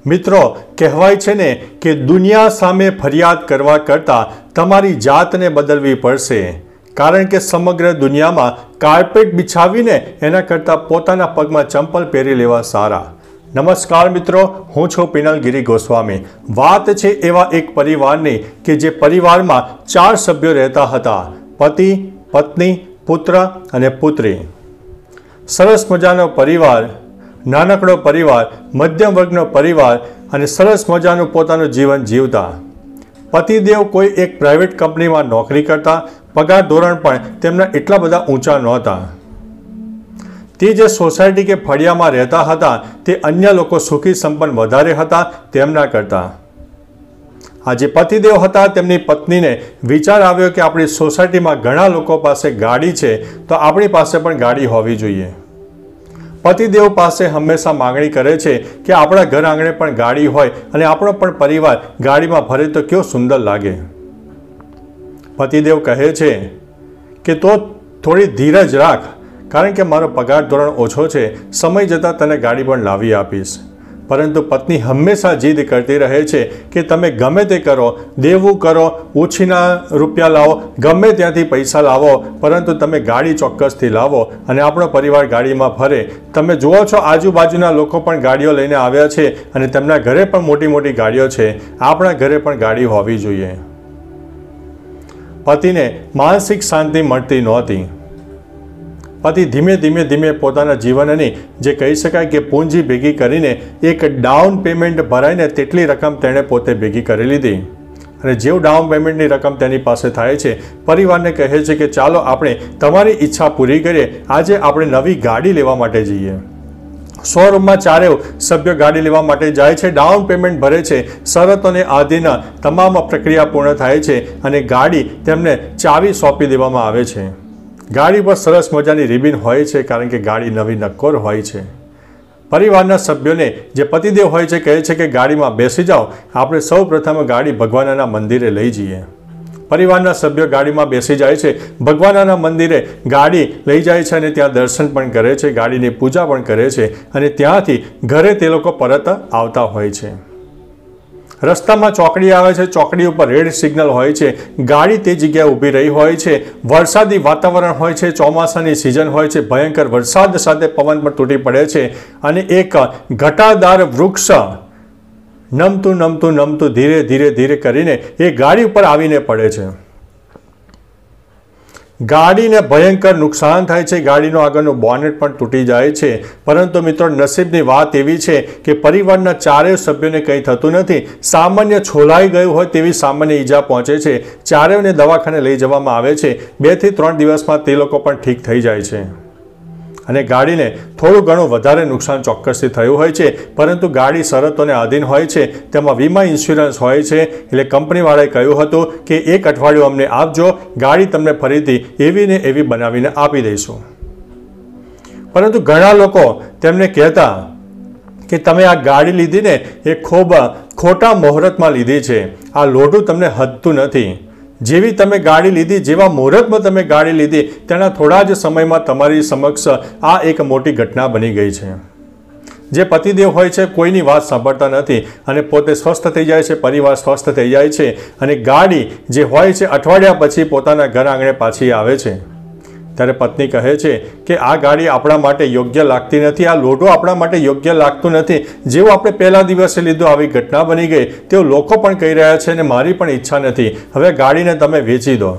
મિત્રો, કહેવાય છે ને કે દુનિયા સામે ફરિયાદ કરવા કરતાં તમારી જાતને બદલવી પડશે, કારણ કે સમગ્ર દુનિયામાં કાર્પેટ બિછાવીને એના કરતાં પોતાના પગમાં ચંપલ પહેરી લેવા સારા. નમસ્કાર મિત્રો, હું છું પિનલગીરી ગોસ્વામી. વાત છે એવા એક પરિવારની કે જે પરિવારમાં 4 સભ્યો રહેતા હતા: પતિ, પત્ની, પુત્ર અને પુત્રી. સરસ મજાનો પરિવાર, નાનકડો પરિવાર, મધ્યમ વર્ગનો પરિવાર અને સરસ મજાનું પોતાનું જીવન જીવતા. પતિદેવ કોઈ એક પ્રાઇવેટ કંપનીમાં નોકરી કરતા. પગાર ધોરણ પણ તેમના એટલા બધા ઊંચા નહોતા. તે જે સોસાયટી કે ફળિયામાં રહેતા હતા તે અન્ય લોકો સુખી સંપન્ન વધારે હતા તેમના કરતા. આ જે પતિદેવ હતા તેમની પત્નીને વિચાર આવ્યો કે આપણી સોસાયટીમાં ઘણા લોકો પાસે ગાડી છે, તો આપણી પાસે પણ ગાડી હોવી જોઈએ. પતિદેવ પાસે હંમેશા માંગણી કરે છે કે આપણા ઘર આંગણે પણ ગાડી હોય અને આપણો પણ પરિવાર ગાડીમાં ફરે તો કેવો સુંદર લાગે. પતિદેવ કહે છે કે તો થોડી ધીરજ રાખ, કારણ કે મારો પગાર ધોરણ ઓછો છે, સમય જતાં તને ગાડી પણ લાવી આપીશ. પરંતુ પત્ની હંમેશા જીદ કરતી રહે છે કે તમે ગમે તે કરો, દેવું કરો, ઉછીના રૂપિયા લાવો, ગમે ત્યાંથી પૈસા લાવો, પરંતુ તમે ગાડી ચોક્કસથી લાવો અને આપણો પરિવાર ગાડીમાં ફરે. તમે જુઓ છો આજુબાજુના લોકો પણ ગાડીઓ લઈને આવ્યા છે અને તેમના ઘરે પણ મોટી મોટી ગાડીઓ છે. આપણા ઘરે પણ ગાડી હોવી જોઈએ. પતિને માનસિક શાંતિ મળતી નહોતી. પતિ ધીમે ધીમે પોતાના જીવનની જે કહી શકાય કે પૂંજી ભેગી કરીને એક ડાઉન પેમેન્ટ ભરાઈને તેટલી રકમ તેણે પોતે ભેગી કરી લીધી. અને જેવું ડાઉન પેમેન્ટની રકમ તેની પાસે થાય છે, પરિવારને કહે છે કે ચાલો આપણે તમારી ઈચ્છા પૂરી કરીએ, આજે આપણે નવી ગાડી લેવા માટે જઈએ. શોરૂમમાં 4 સભ્યો ગાડી લેવા માટે જાય છે, ડાઉન પેમેન્ટ ભરે છે, શરતોને આધીન તમામ પ્રક્રિયા પૂર્ણ થાય છે અને ગાડી તેમને ચાવી સોંપી દેવામાં આવે છે. ગાડી પર સરસ મજાની રિબિન હોય છે, કારણ કે ગાડી નવી નક્કોર હોય છે. પરિવારના સભ્યોને જે પતિદેવ હોય છે કહે છે કે ગાડીમાં બેસી જાઓ, આપણે સૌ પ્રથમ ગાડી ભગવાનના મંદિરે લઈ જઈએ. પરિવારના સભ્યો ગાડીમાં બેસી જાય છે, ભગવાનના મંદિરે ગાડી લઈ જાય છે અને ત્યાં દર્શન પણ કરે છે, ગાડીની પૂજા પણ કરે છે અને ત્યાંથી ઘરે તે લોકો પરત આવતા હોય છે. રસ્તામાં ચોકડી આવે છે, ચોકડી ઉપર રેડ સિગ્નલ હોય છે, ગાડી તે જગ્યાએ ઊભી રહી હોય છે. વરસાદી વાતાવરણ હોય છે, ચોમાસાની સિઝન હોય છે, ભયંકર વરસાદ સાથે પવન પણ તૂટી પડે છે અને એક ઘટાદાર વૃક્ષ નમતું ધીરે કરીને એ ગાડી ઉપર આવીને પડે છે. ગાડીને ભયંકર નુકસાન થાય છે, ગાડીનો આગળનું બોનેટ પણ તૂટી જાય છે. પરંતુ મિત્રો, નસીબની વાત એવી છે કે પરિવારના 4 સભ્યોને કંઈ થતું નથી. સામાન્ય છોલાઈ ગયું હોય તેવી સામાન્ય ઈજા પહોંચે છે. 4ને દવાખાને લઈ જવામાં આવે છે. 2 થી 3 દિવસમાં તે લોકો પણ ઠીક થઈ જાય છે અને ગાડીને થોડું ઘણું વધારે નુકસાન ચોક્કસથી થયું હોય છે, પરંતુ ગાડી શરતોને આધીન હોય છે. તેમાં વીમા ઇન્સ્યોરન્સ હોય છે. એટલે કંપનીવાળાએ કહ્યું હતું કે 1 અઠવાડિયું અમને આપજો, ગાડી તમને ફરીથી એવી ને એવી બનાવીને આપી દઈશું. પરંતુ ઘણા લોકો તેમને કહેતા કે તમે આ ગાડી લીધી ને એ ખૂબ ખોટા મુહૂર્તમાં લીધી છે, આ લોઢું તમને હદતું નથી. જેવી તમે ગાડી લીધી, જેવા મુહૂર્તમાં તમે ગાડી લીધી, તેના થોડા જ સમયમાં તમારી સમક્ષ આ એક મોટી ઘટના બની ગઈ છે. જે પતિદેવ હોય છે કોઈની વાત સાંભળતા નથી અને પોતે સ્વસ્થ થઈ જાય છે, પરિવાર સ્વસ્થ થઈ જાય છે અને ગાડી જે હોય છે અઠવાડિયા પછી પોતાના ઘર આંગણે પાછી આવે છે. ત્યારે પત્ની કહે છે કે આ ગાડી આપણા માટે યોગ્ય લાગતી નથી, આ લોઢું આપણા માટે યોગ્ય લાગતું નથી. જેવું આપણે પહેલા દિવસે લીધું, આવી ઘટના બની ગઈ, તેવું લોકો પણ કહી રહ્યા છે અને મારી પણ ઈચ્છા નથી, હવે ગાડીને તમે વેચી દો.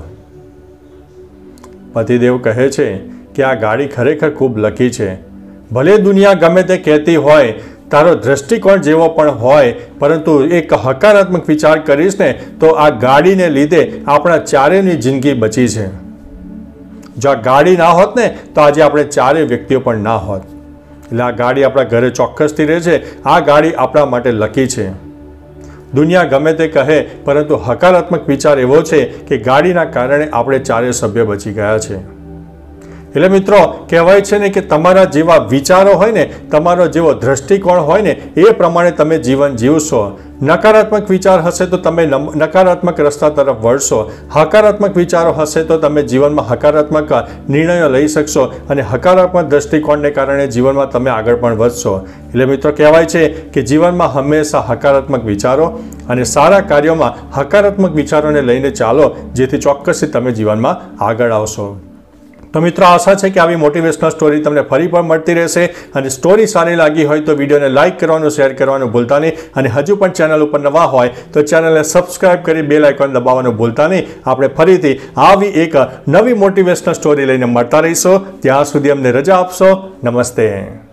પતિદેવ કહે છે કે આ ગાડી ખરેખર ખૂબ લકી છે. ભલે દુનિયા ગમે તે કહેતી હોય, તારો દ્રષ્ટિકોણ જેવો પણ હોય, પરંતુ એક હકારાત્મક વિચાર કરીશ ને તો આ ગાડીને લીધે આપણા 4ની જિંદગી બચી છે. જો આ ગાડી ના હોત ને તો આજે આપણે 4 વ્યક્તિઓ પણ ના હોત. એટલે આ ગાડી આપણા ઘરે ચોક્કસથી રહે છે. આ ગાડી આપણા માટે લકી છે. દુનિયા ગમે તે કહે, પરંતુ હકારાત્મક વિચાર એવો છે કે ગાડીના કારણે આપણે 4 સભ્યો બચી ગયા છે. એટલે મિત્રો કહેવાય છે ને કે તમારા જેવા વિચારો હોય ને, તમારો જેવો દ્રષ્ટિકોણ હોય ને, એ પ્રમાણે તમે જીવન જીવશો. નકારાત્મક વિચાર હશે તો તમે નકારાત્મક રસ્તા તરફ વળશો. હકારાત્મક વિચારો હશે તો તમે જીવનમાં હકારાત્મક નિર્ણયો લઈ શકશો અને હકારાત્મક દ્રષ્ટિકોણને કારણે જીવનમાં તમે આગળ પણ વધશો. એટલે મિત્રો કહેવાય છે કે જીવનમાં હંમેશા હકારાત્મક વિચારો અને સારા કાર્યોમાં હકારાત્મક વિચારોને લઈને ચાલો, જેથી ચોક્કસથી તમે જીવનમાં આગળ આવશો. તો મિત્રો આશા છે કે આવી મોટિવેશનલ સ્ટોરી તમને ફરી પણ મળતી રહેશે. અને સ્ટોરી સારી લાગી હોય તો વિડીયોને લાઇક કરવાનું, શેર કરવાનું ભૂલતા નહીં. અને હજુ પણ ચેનલ ઉપર નવા હોય તો ચેનલને સબસ્ક્રાઇબ કરી બેલ આઇકોન દબાવવાનું ભૂલતા નહીં. આપણે ફરીથી આવી એક નવી મોટિવેશનલ સ્ટોરી લઈને મળતા રહીશું. ત્યાં સુધી અમને રજા આપશો. નમસ્તે.